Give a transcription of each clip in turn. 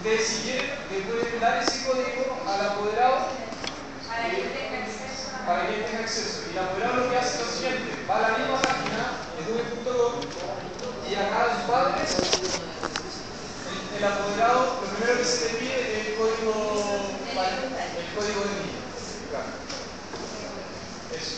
Ustedes si quieren, le pueden dar ese código al apoderado para que tenga acceso. Para que él tenga acceso. Y el apoderado lo que hace es lo siguiente: va a la misma página, edube.com, y acá a sus padres, el apoderado, lo primero que se le pide es el código de niño. Claro. Eso.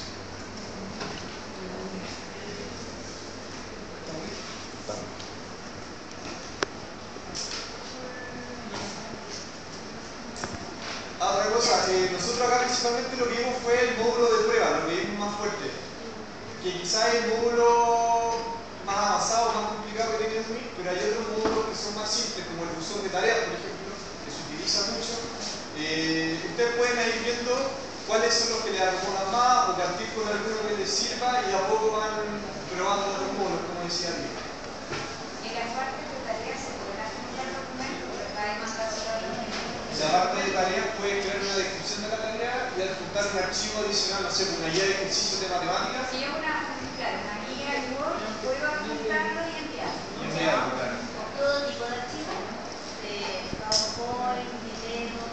Otra cosa, nosotros acá principalmente lo que vimos fue el módulo de prueba, lo que vimos más fuerte. Que quizás es el módulo más avanzado, más complicado que tiene Edube, pero hay otros módulos que son más simples, como el buzón de tareas, por ejemplo, que se utiliza mucho. Ustedes pueden ir viendo cuáles son los que les acomodan más, o partir con alguno que les sirva y a poco van probando los módulos, como decía Luis. En las partes de tareas se podrá generar documentos, pero acá hay más casos de La parte de tareas puede crear una descripción de la tarea y adjuntar un archivo adicional, no sé, una guía de ejercicios de matemáticas. Si yo una guía en Word, puedo adjuntarlo y enviarlo. Claro. Con todo tipo de archivos, de PowerPoint, videos.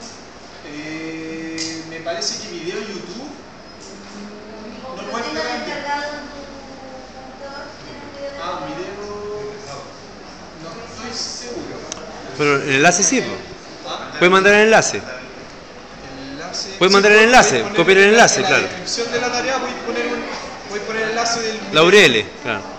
Me parece que video YouTube. O No que pueden tengas pegar. descargado en tu computador, tienes un video de Un video. No estoy seguro. Pero el enlace sí, po. ¿Ah? Puede mandar el enlace. Enlace. Puede mandar el enlace, poner copiar el enlace, en claro. la descripción de la tarea voy a poner el enlace del La URL, claro.